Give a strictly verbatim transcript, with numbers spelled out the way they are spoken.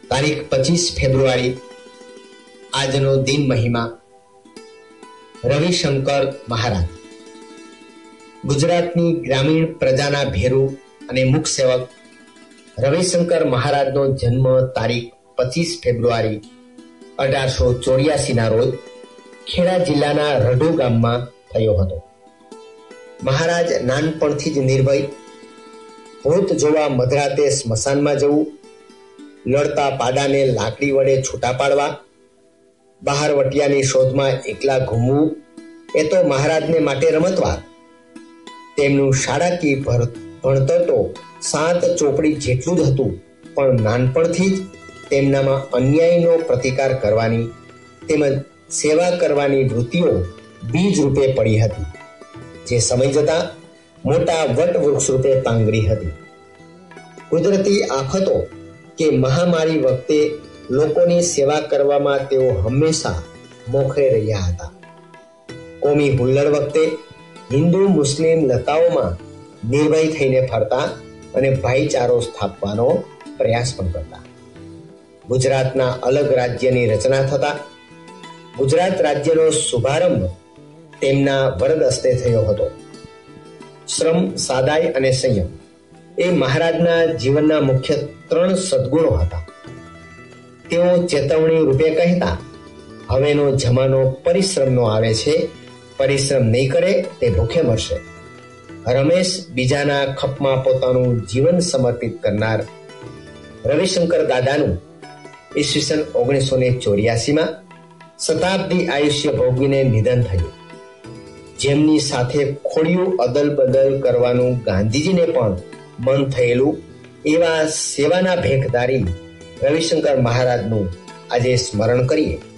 તારીખ પચીસ ફેબ્રુઆરી આજનો દિન મહિમા. રવિશંકર મહારાજ ગુજરાતની ગ્રામીણ પ્રજાના ભેરુ અને મુખ સેવક રવિશંકર મહારાજનો જન્મ તારીખ પચીસ ફેબ્રુઆરી અઢારસો ચોર્યાસી ના રોજ ખેડા જિલ્લાના રઢુ ગામમાં થયો હતો. મહારાજ નાનપણથી જ નિર્ભય, ભૂત જોવા મધરાતે સ્મશાનમાં જવું, લડતા પાડાને લાકડી વડે છૂટા પાડવા, બહારવટિયાની શોધમાં એકલા ઘૂમવું એ તો મહારાજને માટે રમતવાર. તેમનું શાળાકીય ભણતર તો સાત ચોપડી જેટલું જ હતું, પણ નાનપણથી જ તેમનામાં અન્યાયનો પ્રતિકાર કરવાની તેમજ સેવા કરવાની વૃત્તિઓ બીજ રૂપે પડી હતી, જે સમય જતા મોટા વટ વૃક્ષ રૂપે પાંગરી હતી. કુદરતી આફતો કે મહામારી વખતે લોકોની સેવા કરવામાં તેઓ હંમેશા મોખરે રહ્યા હતા. કોમી હુલ્લડ વખતે હિન્દુ મુસ્લિમ લતાઓમાં નિર્ભય થઈને ફરતા અને ભાઈચારો સ્થાપવાનો પ્રયાસ પણ કરતા. ગુજરાતના અલગ રાજ્યની રચના થતા ગુજરાત રાજ્યનો શુભારંભ તેમના વરદ હસ્તે થયો હતો. શ્રમ, સાદાઈ અને સંયમ એ મહારાજના જીવનના મુખ્ય ત્રણ સદગુણો હતા. તેઓ ચેતવણી રૂપે કહેતા, હવેનો જમાનો પરિશ્રમનો આવે છે, પરિશ્રમ નહીં કરે તે ભૂખે મરશે. રમેશ બીજાના ખપમાં પોતાનું જીવન સમર્પિત કરનાર રવિશંકર દાદાનું ઈસવીસન ઓગણીસો ને ચોર્યાસીમાં શતાબ્દી આયુષ્ય ભોગવીને નિધન થયું. જેમની સાથે ખોડિયું અદલ બદલ કરવાનું ગાંધીજીને પણ મન થયેલું એવા સેવાના ભેખધારી રવિશંકર મહારાજનું આજે સ્મરણ કરીએ.